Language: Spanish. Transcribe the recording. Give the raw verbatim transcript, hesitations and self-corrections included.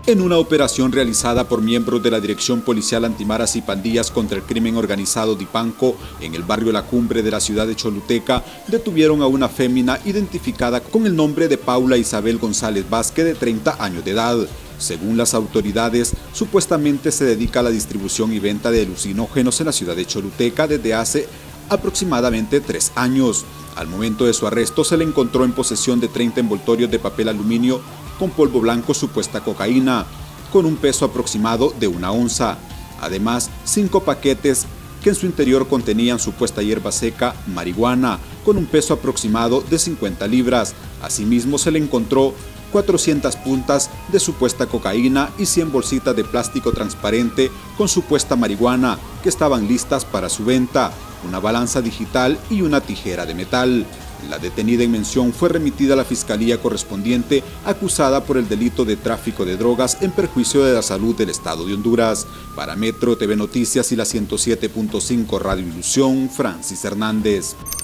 En una operación realizada por miembros de la Dirección Policial Antimaras y Pandillas contra el Crimen Organizado Dipanco, en el barrio La Cumbre de la ciudad de Choluteca, detuvieron a una fémina identificada con el nombre de Paula Isabel González Vázquez, de treinta años de edad. Según las autoridades, supuestamente se dedica a la distribución y venta de alucinógenos en la ciudad de Choluteca desde hace aproximadamente tres años. Al momento de su arresto se le encontró en posesión de treinta envoltorios de papel aluminio con polvo blanco supuesta cocaína, con un peso aproximado de una onza. Además, cinco paquetes que en su interior contenían supuesta hierba seca, marihuana, con un peso aproximado de cincuenta libras. Asimismo, se le encontró cuatrocientas puntas de supuesta cocaína y cien bolsitas de plástico transparente con supuesta marihuana que estaban listas para su venta, una balanza digital y una tijera de metal. La detenida en mención fue remitida a la fiscalía correspondiente, acusada por el delito de tráfico de drogas en perjuicio de la salud del Estado de Honduras. Para Metro T V Noticias y la ciento siete punto cinco Radio Ilusión, Francis Hernández.